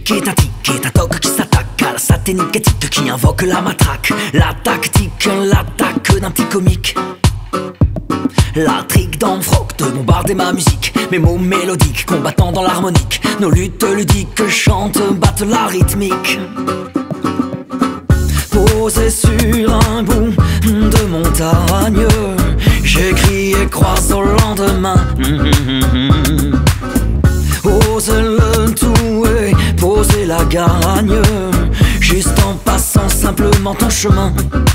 est un tic et un toc qui s'attaque à la saténique éthique qui invoque la matraque. La tactique, l'attaque d'un petit comique. La trique dans le froc de bombarder ma musique. Mes mots mélodiques combattant dans l'harmonique. Nos luttes ludiques chantent, battent la rythmique. Posé sur un bout de montagne, j'écris et croise au lendemain. Ose le tout et poser la gagne, juste en passant simplement ton chemin.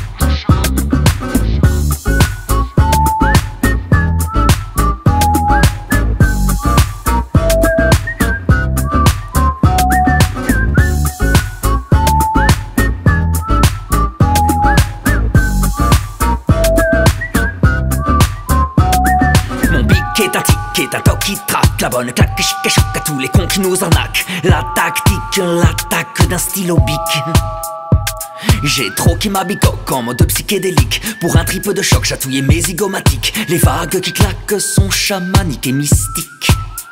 Est un tic, est un toc qui traque. La bonne claque, chic et choc à tous les cons qui nous arnaquent. La tactique, l'attaque d'un stylo bic. J'ai trop qui m'abicoque en mode psychédélique. Pour un triple de choc, chatouiller mes zygomatiques. Les vagues qui claquent sont chamaniques et mystiques.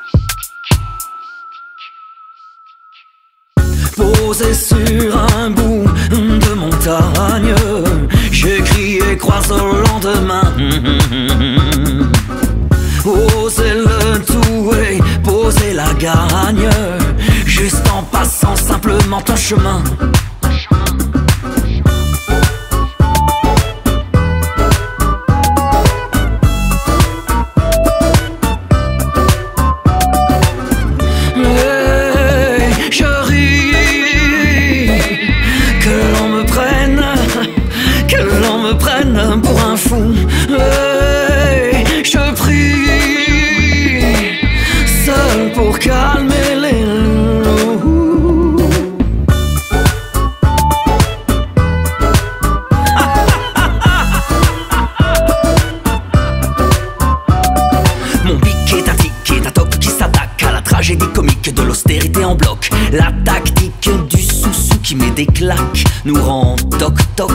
Posé sur un bout de montagne, j'écris et croise au lendemain. Oser le tout et poser la gagne, juste en passant simplement ton chemin. Hey, je ris que l'on me prenne pour un fou. Hey, je prie seul pour calmer les loups. Mon bic est un tic, est un toc qui s'attaque à la tragédie comique de l'austérité en bloc. La tactique du sous-sous qui met des claques nous rend toc-toc.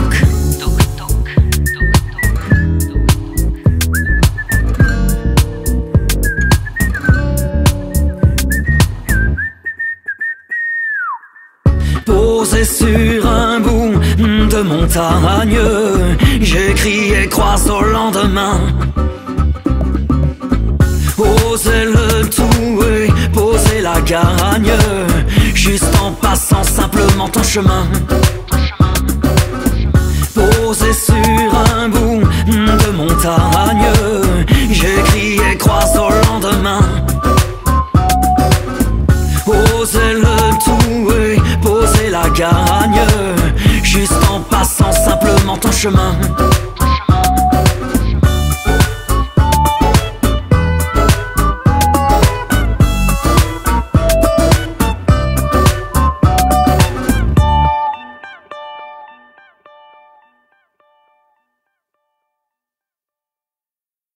Posé sur un bout de montagne, j'écris et croise au lendemain. Oser le tout et poser la gagne, juste en passant simplement ton chemin. Posé sur un bout de montagne, j'écris et croise au lendemain. Oser le tout et poser la gagne, juste en passant simplement ton chemin.